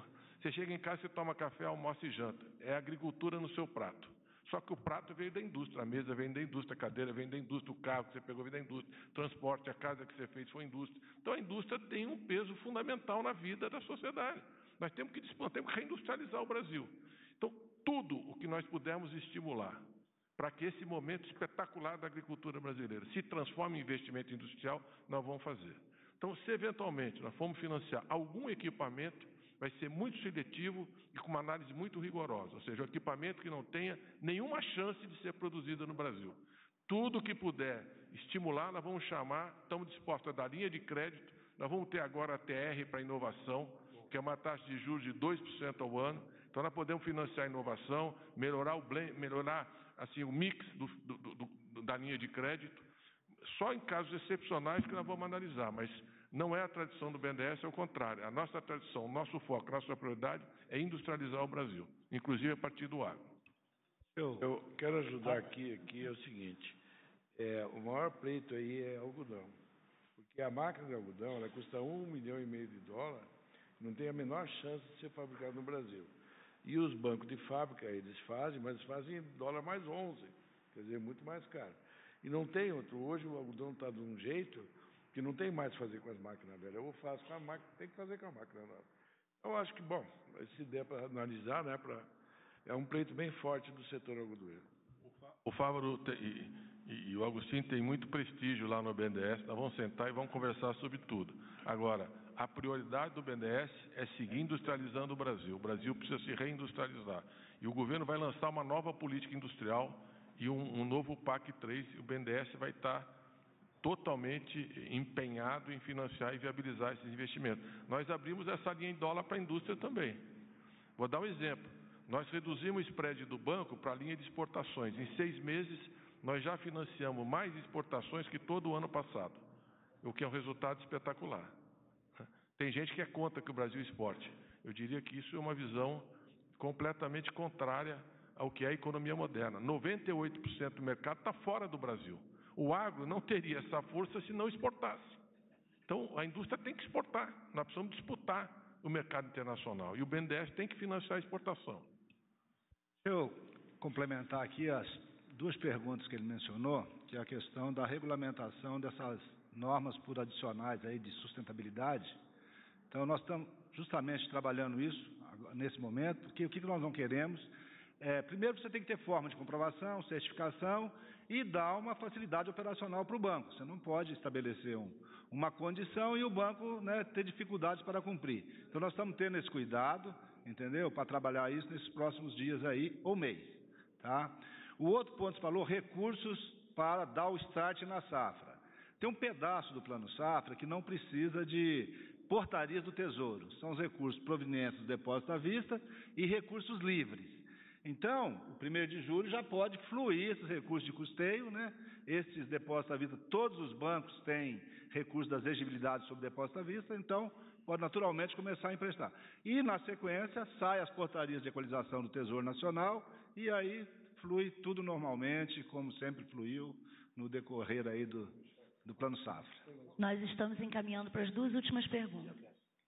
Você chega em casa, você toma café, almoça e janta. É agricultura no seu prato. Só que o prato veio da indústria, a mesa vem da indústria, a cadeira vem da indústria, o carro que você pegou vem da indústria, o transporte, a casa que você fez foi indústria. Então a indústria tem um peso fundamental na vida da sociedade. Nós temos que dispor, temos que reindustrializar o Brasil. Então, tudo o que nós pudermos estimular para que esse momento espetacular da agricultura brasileira se transforme em investimento industrial, nós vamos fazer. Então, se eventualmente nós formos financiar algum equipamento, vai ser muito seletivo e com uma análise muito rigorosa, ou seja, um equipamento que não tenha nenhuma chance de ser produzido no Brasil. Tudo que puder estimular, nós vamos chamar, estamos dispostos a dar linha de crédito, nós vamos ter agora a T R para inovação, que é uma taxa de juros de dois por cento ao ano, então nós podemos financiar a inovação, melhorar o, blend, melhorar, assim, o mix do, do, do, da linha de crédito, só em casos excepcionais que nós vamos analisar, mas não é a tradição do B N D E S, é o contrário. A nossa tradição, o nosso foco, a nossa prioridade é industrializar o Brasil, inclusive a partir do agro. Eu, eu quero ajudar aqui, aqui é o seguinte, é, o maior pleito aí é algodão, porque a máquina de algodão ela custa um milhão e meio de dólar, não tem a menor chance de ser fabricada no Brasil. E os bancos de fábrica, eles fazem, mas fazem em dólar mais onze, quer dizer, muito mais caro. E não tem outro, hoje o algodão está de um jeito que não tem mais fazer com as máquinas velhas. Eu faço com a máquina, tem que fazer com a máquina nova. Eu acho que, bom, se der para analisar, né, pra, é um pleito bem forte do setor algodoeiro. O Fávaro e, e, e o Agostinho têm muito prestígio lá no B N D E S, nós vamos sentar e vamos conversar sobre tudo. Agora, a prioridade do B N D E S é seguir industrializando o Brasil. O Brasil precisa se reindustrializar. E o governo vai lançar uma nova política industrial e um, um novo P A C três, e o B N D E S vai estar totalmente empenhado em financiar e viabilizar esses investimentos. Nós abrimos essa linha em dólar para a indústria também. Vou dar um exemplo. Nós reduzimos o spread do banco para a linha de exportações. Em seis meses, nós já financiamos mais exportações que todo o ano passado, o que é um resultado espetacular. Tem gente que é contra que o Brasil exporte. Eu diria que isso é uma visão completamente contrária ao que é a economia moderna. noventa e oito por cento do mercado está fora do Brasil. O agro não teria essa força se não exportasse. Então, a indústria tem que exportar. Nós precisamos disputar o mercado internacional. E o B N D E S tem que financiar a exportação. Eu complementar aqui as duas perguntas que ele mencionou, que é a questão da regulamentação dessas normas por adicionais aí de sustentabilidade. Então, nós estamos justamente trabalhando isso nesse momento, porque o que nós não queremos é, primeiro, você tem que ter forma de comprovação, certificação e dar uma facilidade operacional para o banco. Você não pode estabelecer um, uma condição e o banco, né, ter dificuldades para cumprir. Então, nós estamos tendo esse cuidado, entendeu? Para trabalhar isso nesses próximos dias aí, ou mês. Tá? O outro ponto que você falou, recursos para dar o start na safra. Tem um pedaço do Plano Safra que não precisa de portarias do Tesouro. São os recursos provenientes do depósito à vista e recursos livres. Então, o primeiro de julho já pode fluir esses recursos de custeio, né? Esses depósitos à vista, todos os bancos têm recursos das exigibilidades sobre depósito à vista, então pode naturalmente começar a emprestar. E, na sequência, saem as portarias de equalização do Tesouro Nacional e aí flui tudo normalmente, como sempre fluiu no decorrer aí do, do Plano Safra. Nós estamos encaminhando para as duas últimas perguntas.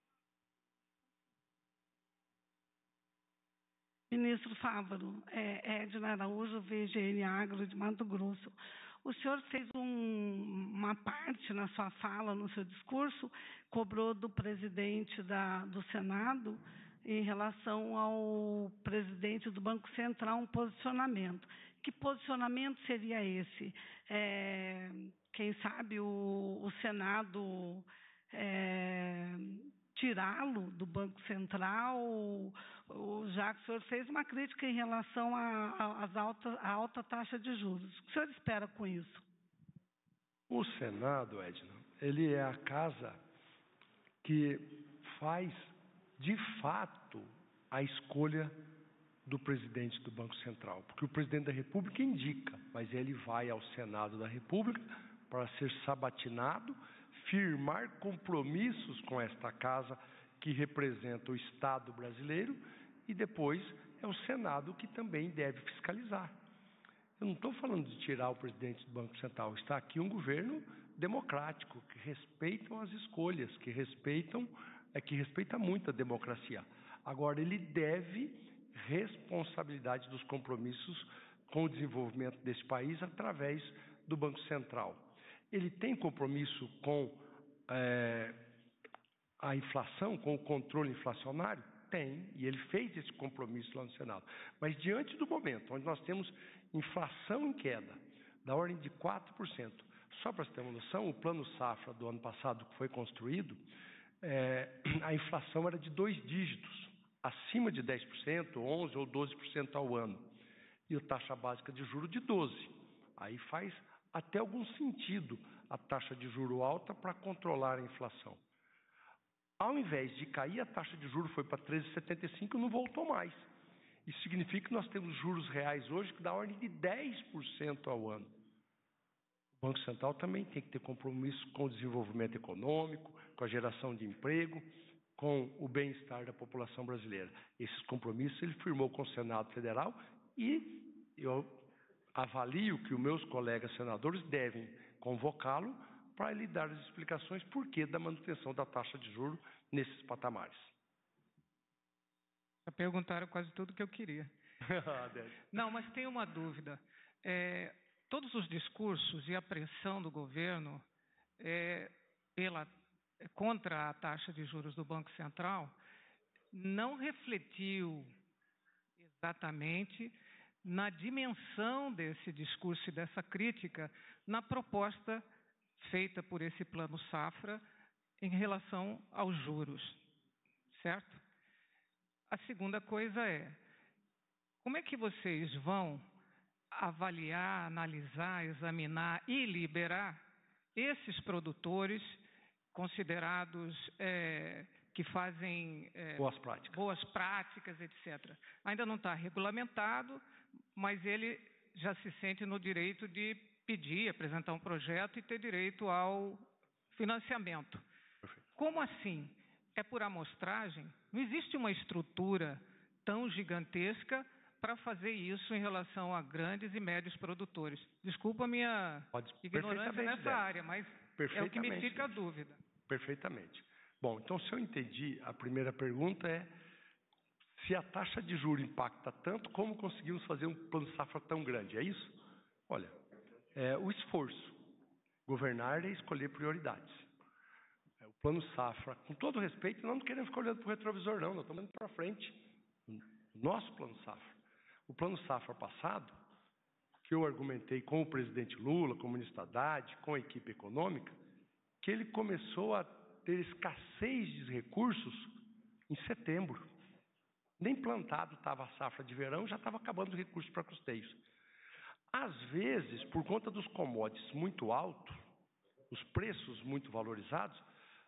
Ministro Fávaro, é, Edna Araújo, V G N Agro de Mato Grosso. O senhor fez um, uma parte na sua fala, no seu discurso, cobrou do presidente da, do Senado em relação ao presidente do Banco Central um posicionamento. Que posicionamento seria esse? É, quem sabe o, o Senado é, tirá-lo do Banco Central, já que o senhor fez uma crítica em relação à alta, alta taxa de juros. O que o senhor espera com isso? O Senado, Edna, ele é a casa que faz, de fato, a escolha do presidente do Banco Central. Porque o presidente da República indica, mas ele vai ao Senado da República para ser sabatinado, firmar compromissos com esta casa que representa o Estado brasileiro e depois é o Senado que também deve fiscalizar. Eu não estou falando de tirar o presidente do Banco Central, está aqui um governo democrático, que respeitam as escolhas, que respeitam, é, que respeita muito a democracia. Agora, ele deve responsabilidade dos compromissos com o desenvolvimento desse país através do Banco Central. Ele tem compromisso com é, a inflação, com o controle inflacionário? Tem, e ele fez esse compromisso lá no Senado. Mas diante do momento onde nós temos inflação em queda, da ordem de quatro por cento, só para você ter uma noção, o Plano Safra do ano passado que foi construído, é, a inflação era de dois dígitos, acima de dez por cento, onze por cento ou doze por cento ao ano, e a taxa básica de juros de doze por cento. Aí faz até algum sentido a taxa de juro alta para controlar a inflação. Ao invés de cair, a taxa de juros foi para treze vírgula setenta e cinco e não voltou mais. Isso significa que nós temos juros reais hoje que dá ordem de dez por cento ao ano. O Banco Central também tem que ter compromisso com o desenvolvimento econômico, com a geração de emprego, com o bem-estar da população brasileira. Esses compromissos ele firmou com o Senado Federal e eu avalio que os meus colegas senadores devem convocá-lo para lhe dar as explicações por que da manutenção da taxa de juros nesses patamares. Já perguntaram quase tudo que eu queria. Não, mas tem uma dúvida. É, todos os discursos e a pressão do governo é, pela, é, contra a taxa de juros do Banco Central não refletiu exatamente na dimensão desse discurso e dessa crítica na proposta feita por esse Plano Safra em relação aos juros, certo? A segunda coisa é, como é que vocês vão avaliar, analisar, examinar e liberar esses produtores considerados é, que fazem é, boas práticas. boas práticas, etcétera. Ainda não está regulamentado, mas ele já se sente no direito de pedir, apresentar um projeto e ter direito ao financiamento. Perfeito. Como assim? É por amostragem? Não existe uma estrutura tão gigantesca para fazer isso em relação a grandes e médios produtores. Desculpa a minha Pode, ignorância nessa deve. área, mas é o que me fica a dúvida. Perfeitamente. Bom, então, se eu entendi, a primeira pergunta é se a taxa de juros impacta tanto, como conseguimos fazer um plano safra tão grande? É isso? Olha, é o esforço. Governar é escolher prioridades. É, o plano safra, com todo respeito, nós não queremos ficar olhando para o retrovisor, não. Nós estamos olhando para frente. O nosso plano safra. O plano safra passado, que eu argumentei com o presidente Lula, com o ministro Haddad, com a equipe econômica, que ele começou a ter escassez de recursos em setembro. Nem plantado estava a safra de verão, já estava acabando os recursos para custeios. Às vezes, por conta dos commodities muito altos, os preços muito valorizados,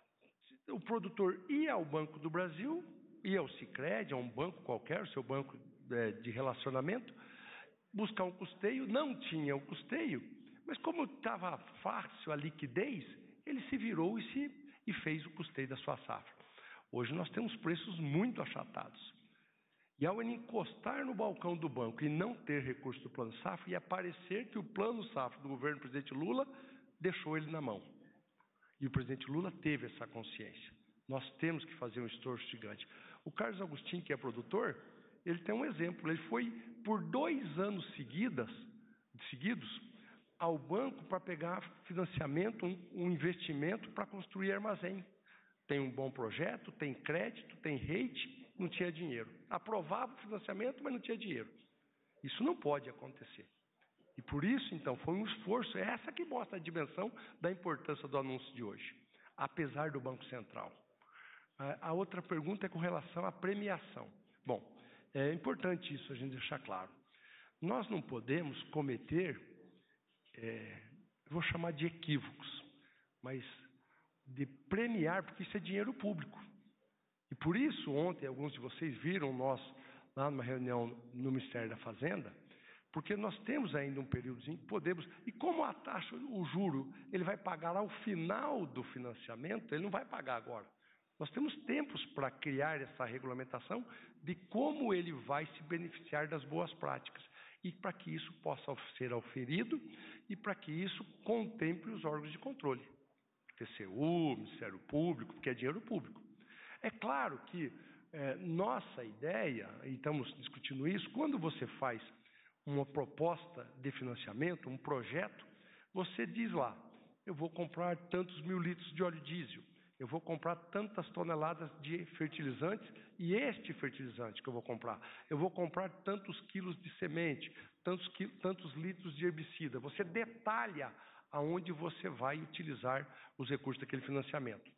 o produtor ia ao Banco do Brasil, ia ao Sicredi, a um banco qualquer, o seu banco de relacionamento, buscar um custeio, não tinha o custeio, mas como estava fácil a liquidez, ele se virou e, se, e fez o custeio da sua safra. Hoje nós temos preços muito achatados. E ao ele encostar no balcão do banco e não ter recurso do Plano Safra, ia parecer que o Plano Safra do governo do presidente Lula deixou ele na mão. E o presidente Lula teve essa consciência. Nós temos que fazer um esforço gigante. O Carlos Agostinho, que é produtor, ele tem um exemplo. Ele foi por dois anos seguidas, seguidos ao banco para pegar financiamento, um, um investimento para construir armazém. Tem um bom projeto, tem crédito, tem rate, não tinha dinheiro. Aprovava o financiamento, mas não tinha dinheiro. Isso não pode acontecer. E por isso, então, foi um esforço. É essa que mostra a dimensão da importância do anúncio de hoje, apesar do Banco Central. A outra pergunta é com relação à premiação. Bom, é importante isso a gente deixar claro. Nós não podemos cometer, é, eu vou chamar de equívocos, mas de premiar, porque isso é dinheiro público. E por isso, ontem, alguns de vocês viram nós lá numa reunião no Ministério da Fazenda, porque nós temos ainda um períodozinho que podemos... E como a taxa, o juro, ele vai pagar lá ao final do financiamento, ele não vai pagar agora. Nós temos tempos para criar essa regulamentação de como ele vai se beneficiar das boas práticas e para que isso possa ser auferido e para que isso contemple os órgãos de controle. T C U, Ministério Público, porque é dinheiro público. É claro que É, nossa ideia, e estamos discutindo isso, quando você faz uma proposta de financiamento, um projeto, você diz lá, eu vou comprar tantos mil litros de óleo diesel, eu vou comprar tantas toneladas de fertilizantes e este fertilizante que eu vou comprar. Eu vou comprar tantos quilos de semente, tantos, quilos, tantos litros de herbicida. Você detalha aonde você vai utilizar os recursos daquele financiamento.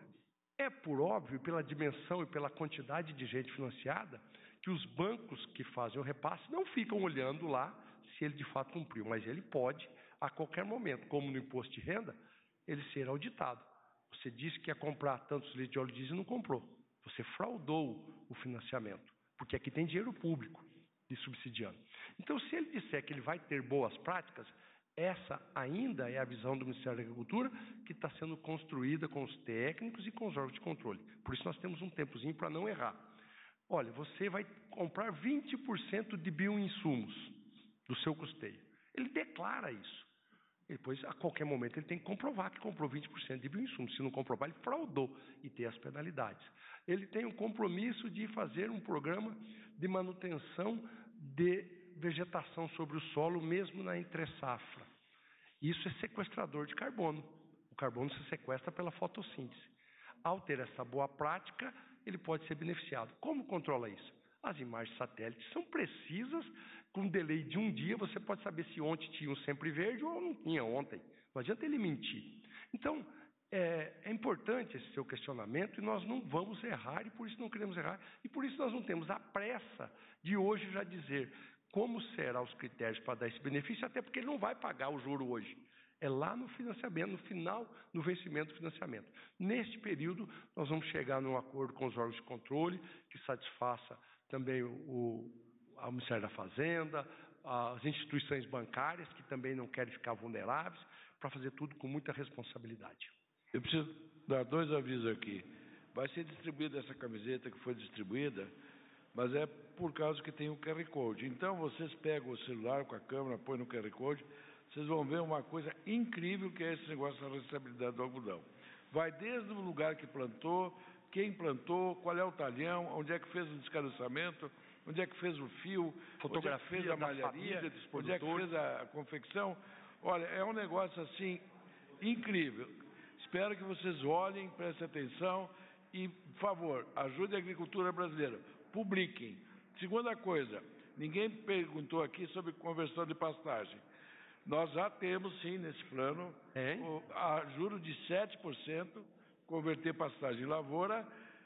É por óbvio, pela dimensão e pela quantidade de gente financiada, que os bancos que fazem o repasse não ficam olhando lá se ele de fato cumpriu, mas ele pode, a qualquer momento, como no imposto de renda, ele ser auditado. Você disse que ia comprar tantos litros de óleo diesel e não comprou. Você fraudou o financiamento, porque aqui tem dinheiro público de subsidiando. Então, se ele disser que ele vai ter boas práticas, essa ainda é a visão do Ministério da Agricultura, que está sendo construída com os técnicos e com os órgãos de controle. Por isso nós temos um tempozinho para não errar. Olha, você vai comprar vinte por cento de bioinsumos do seu custeio. Ele declara isso. Depois, a qualquer momento, ele tem que comprovar que comprou vinte por cento de bioinsumos. Se não comprovar, ele fraudou e tem as penalidades. Ele tem um compromisso de fazer um programa de manutenção de vegetação sobre o solo, mesmo na entre-safra. Isso é sequestrador de carbono. O carbono se sequestra pela fotossíntese. Ao ter essa boa prática, ele pode ser beneficiado. Como controla isso? As imagens satélites são precisas, com um delay de um dia, você pode saber se ontem tinha um sempre verde ou não tinha ontem. Não adianta ele mentir. Então, é, é importante esse seu questionamento e nós não vamos errar e por isso não queremos errar. E por isso nós não temos a pressa de hoje já dizer como serão os critérios para dar esse benefício, até porque ele não vai pagar o juro hoje. É lá no financiamento, no final, no vencimento do financiamento. Neste período, nós vamos chegar num acordo com os órgãos de controle que satisfaça também o, o, o Ministério da Fazenda, as instituições bancárias, que também não querem ficar vulneráveis, para fazer tudo com muita responsabilidade. Eu preciso dar dois avisos aqui. Vai ser distribuída essa camiseta que foi distribuída, mas é por causa que tem o Q R Code. Então, vocês pegam o celular com a câmera, põem no Q R Code, vocês vão ver uma coisa incrível que é esse negócio da rastreabilidade do algodão. Vai desde o lugar que plantou, quem plantou, qual é o talhão, onde é que fez o descaroçamento, onde é que fez o fio, fotografia onde é que fez a malharia, onde é que fez a confecção. Olha, é um negócio assim incrível. Espero que vocês olhem, prestem atenção e, por favor, ajude a agricultura brasileira. Publiquem. Segunda coisa, ninguém perguntou aqui sobre conversão de pastagem. Nós já temos, sim, nesse plano, o, a juros de sete por cento, converter pastagem em lavoura,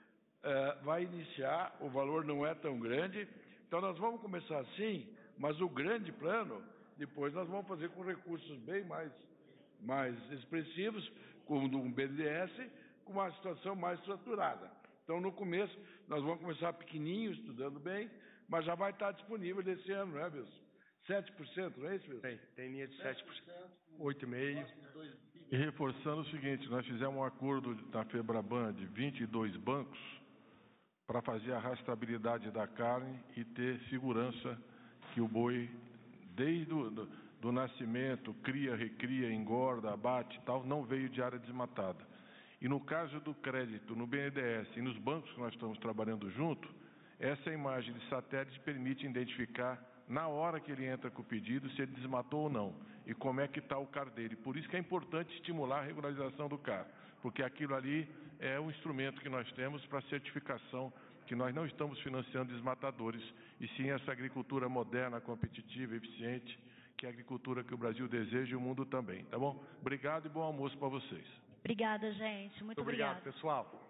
eh, vai iniciar, o valor não é tão grande, então nós vamos começar assim, mas o grande plano, depois nós vamos fazer com recursos bem mais, mais expressivos, como um B N D E S, com uma situação mais estruturada. Então, no começo, nós vamos começar pequenininho, estudando bem, mas já vai estar disponível desse ano, não é, Wilson? sete por cento, não é isso, Wilson? Tem, tem linha de sete por cento, oito vírgula cinco por cento. E reforçando o seguinte, nós fizemos um acordo da FEBRABAN de vinte e dois bancos para fazer a rastreabilidade da carne e ter segurança que o boi, desde o do, do nascimento, cria, recria, engorda, abate e tal, não veio de área desmatada. E no caso do crédito, no B N D E S e nos bancos que nós estamos trabalhando junto, essa imagem de satélite permite identificar, na hora que ele entra com o pedido, se ele desmatou ou não, e como é que está o C A R dele. Por isso que é importante estimular a regularização do C A R, porque aquilo ali é um instrumento que nós temos para certificação, que nós não estamos financiando desmatadores, e sim essa agricultura moderna, competitiva, eficiente, que é a agricultura que o Brasil deseja e o mundo também, tá bom? Obrigado e bom almoço para vocês. Obrigada, gente. Muito, Muito obrigado, obrigada. pessoal.